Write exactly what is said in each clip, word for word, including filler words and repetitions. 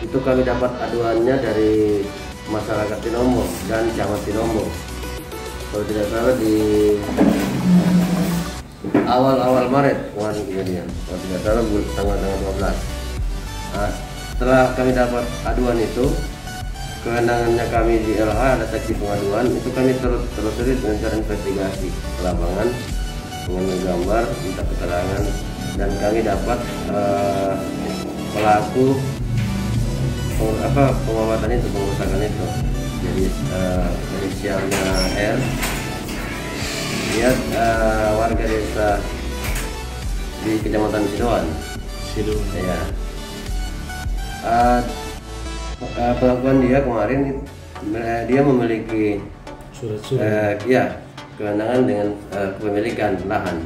itu kami dapat aduannya dari masyarakat Tinombo dan Camat Tinombo. Kalau tidak salah di awal-awal Maret kemarin kejadian, kalau tidak salah tanggal-tanggal dua belas. Nah, setelah kami dapat aduan itu, kewenangannya kami di L H ada seksi pengaduan, itu kami terus telusuri dengan cara investigasi ke lapangan dengan menggambar, minta keterangan, dan kami dapat uh, pelaku peng, apa penguatan itu, pengusakan itu. Jadi uh, inisialnya R, dia uh, warga desa di Kecamatan Sidoan. Sidoan. Ya. Uh, uh, pengakuan dia kemarin uh, dia memiliki surat-surat. Uh, ya, kewenangan dengan uh, kepemilikan lahan.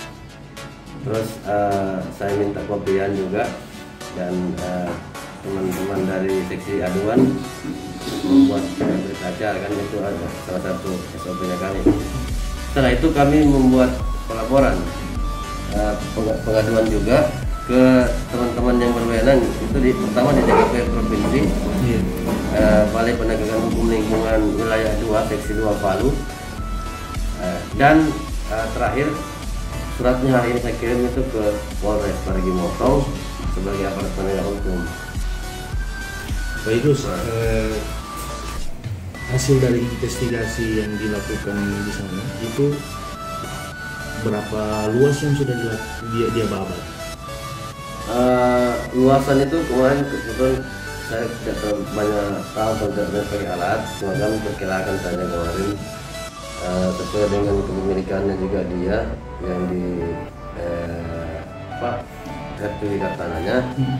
Terus uh, saya minta kopian juga, dan uh, teman-teman dari seksi aduan membuat berita acara, kan itu ada salah satu S O P-nya kami. Setelah itu kami membuat pelaporan uh, pengaduan juga ke teman-teman yang berwenang, itu di, pertama di D K P Provinsi, yeah. uh, Balai Penegakan Hukum Lingkungan Wilayah dua Seksi dua Palu, uh, dan uh, terakhir suratnya hari ini saya kirim itu ke Polres Parigi Motong sebagai aparat penegak hukum. Baik Gus, eh, hasil dari investigasi yang dilakukan di sana itu berapa luas yang sudah dia dia babat? Uh, luasan itu kemarin kebetulan saya tidak terlalu banyak tahu tentang pakai alat, cuma kami perkirakan saja kemarin uh, sesuai dengan kepemilikannya juga dia yang di eh, apa sertifikat tanahnya. Hmm.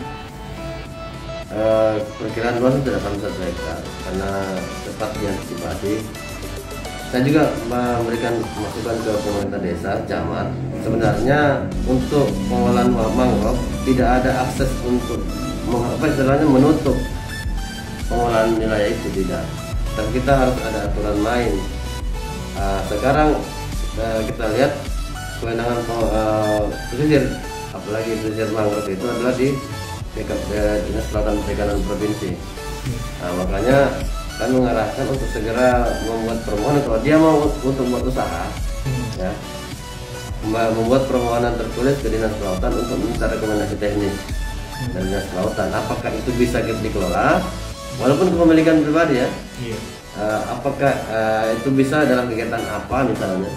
Uh, perkiraan luas tidak sampai satu hektar karena cepat diantisipasi. Saya juga memberikan masukan ke pemerintah desa, camat. Sebenarnya untuk pengolahan mangrove tidak ada akses untuk apa istilahnya menutup pengolahan wilayah itu, tidak. Tapi kita harus ada aturan main. Uh, sekarang uh, kita lihat kewenangan uh, pesisir, apalagi pesisir mangrove itu adalah di Dinas Kelautan Perikanan Provinsi. Nah, makanya kami mengarahkan untuk segera membuat permohonan kalau dia mau untuk membuat usaha, ya, membuat permohonan tertulis ke Dinas Kelautan untuk minta rekomendasi teknis dari Dinas Kelautan. Apakah itu bisa dikelola, walaupun kepemilikan pribadi ya? Iya. Uh, apakah uh, itu bisa dalam kegiatan apa misalnya?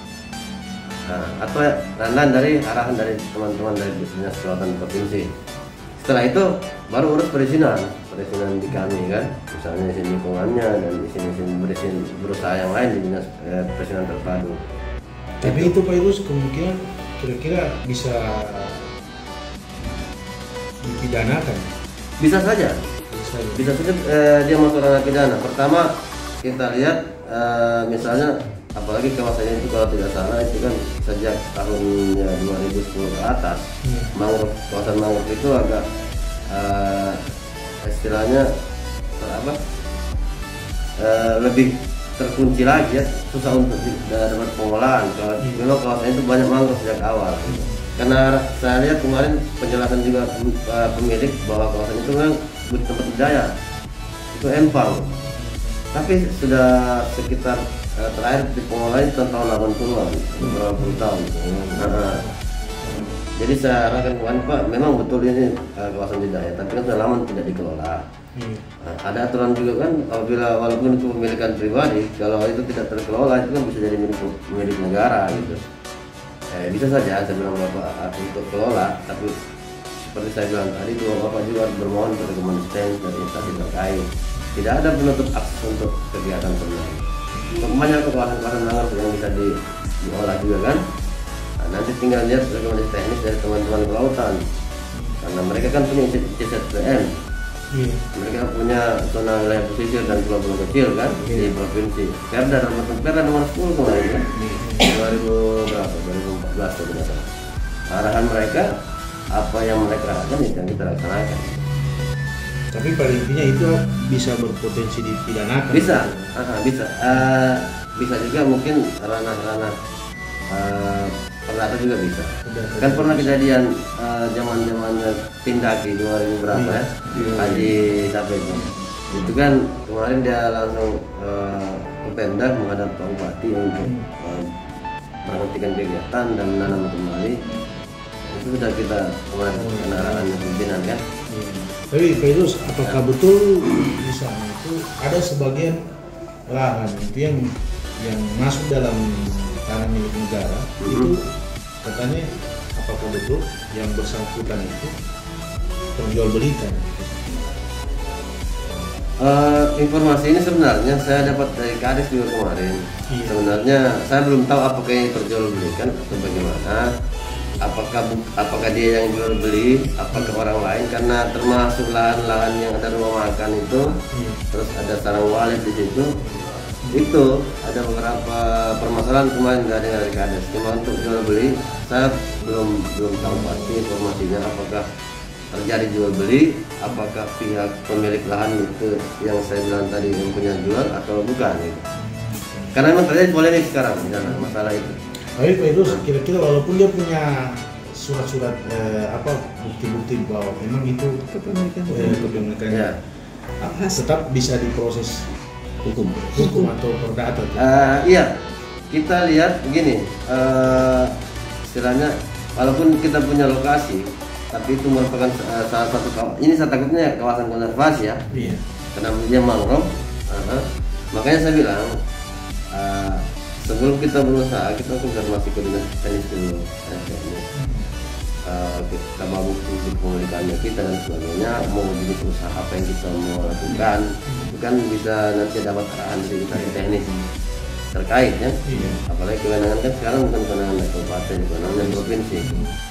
Nah, atau landasan dari arahan dari teman-teman dari Dinas Kelautan Provinsi. Setelah itu baru urus perizinan, perizinan di kami kan, misalnya izin lingkungannya dan izin-izin berizin berusaha yang lain di dinas eh, perizinan terpadu. Tapi itu Pak Irus kemungkinan kira-kira bisa dipidanakan? Bisa saja, bisa, bisa saja eh, dia masuk ranah pidana. Pertama kita lihat eh, misalnya, apalagi kawasan itu kalau tidak salah itu kan sejak tahun ya, dua ribu sepuluh ke atas, hmm. mangrove, kawasan mangrove itu agak uh, istilahnya apa uh, lebih terkunci lagi ya, susah untuk dapat pengolahan. Kalau hmm. memang kawasan itu banyak mangrove sejak awal, gitu. Karena saya lihat kemarin penjelasan juga uh, pemilik bahwa kawasan itu kan tempat budaya itu empang, tapi sudah sekitar terakhir di pengolahan tahun delapan puluhan, beberapa puluh tahun. Nah, jadi saya arahkan kemarin Pak, memang betul ini uh, kawasan budaya, tapi kan sudah lama tidak dikelola. Hmm. Nah, ada aturan juga kan, apabila walaupun itu pemilikan pribadi, kalau itu tidak terkelola itu kan bisa jadi milik, milik negara gitu. Eh, bisa saja saya bilang Bapak untuk kelola, tapi seperti saya bilang tadi, dua Bapak juga bermohon untuk rekomendasi dari instansi terkait. Tidak ada penutup akses untuk kegiatan sebenarnya. Banyak kawasan-kawasan mangrove yang bisa di, diolah juga kan. Nah, nanti tinggal lihat rekomendasi teknis dari teman-teman kelautan, karena mereka kan punya C Z P M, yeah. Mereka punya zona wilayah pesisir dan pulau-pulau kecil kan, yeah. Di provinsi. Perda nomor Perda nomor sepuluh kemarin ya, yeah. dua ribu berapa? dua ribu empat belas sebenarnya. Arahan mereka apa yang mereka lakukan itu yang kita laksanakan. Tapi pada intinya itu bisa berpotensi dipidanakan. Bisa, uh, bisa, uh, bisa juga mungkin ranah-ranah uh, perdata juga bisa. Perdata Kan juga pernah bisa. kejadian zaman zaman Pindaki kemarin berapa ya, Iya. Haji siapa itu? Itu kan kemarin dia langsung uh, ke Pemda menghadap Pak Bupati untuk uh, menghentikan kegiatan dan menanam kembali. Itu sudah kita kemarin kena arahan pimpinan kan. Iya. Tapi Pak Idrus, apakah betul di sana itu ada sebagian lahan itu yang yang masuk dalam tanah milik negara itu katanya apakah betul yang bersangkutan itu perjualbelikan? Uh, informasi ini sebenarnya saya dapat dari Kades juga kemarin. Iya. Sebenarnya saya belum tahu apakah ini perjualbelikan atau bagaimana. Apakah bu- apakah dia yang jual beli, apakah orang lain, karena termasuk lahan-lahan yang ada rumah makan itu, Iya. terus ada sarang walet di situ. Itu ada beberapa permasalahan kemarin nggak ada dari Kades. Cuma untuk jual beli saya belum belum tahu pasti informasinya apakah terjadi jual beli, apakah pihak pemilik lahan itu yang saya bilang tadi yang punya jual atau bukan gitu. Karena memang terjadi polemik sekarang di sana masalah itu. Tapi Pak Idrus, kira-kira walaupun dia punya surat-surat eh, apa bukti-bukti bahwa memang itu Kepemilikan eh, kepemilikannya, Ya. ah, tetap bisa diproses hukum. hukum atau perdata. Eh, iya, kita lihat begini, eh, istilahnya walaupun kita punya lokasi, tapi itu merupakan eh, salah satu kaw- ini saya takutnya kawasan konservasi ya, Iya. karena dia mangrove. uh-huh. Makanya saya bilang eh, sebelum kita berusaha kita konservasi ke dinas teknis dulu, ya, ini. Uh, kita mau bukti pemilikannya kita dan sebagainya, mau jenis usaha apa yang kita mau lakukan, itu kan bisa nanti dapat arahan dari kita di teknis terkait ya. Iya. Apalagi kewenangan kan sekarang bukan kewenangan kabupaten, kewenangan provinsi.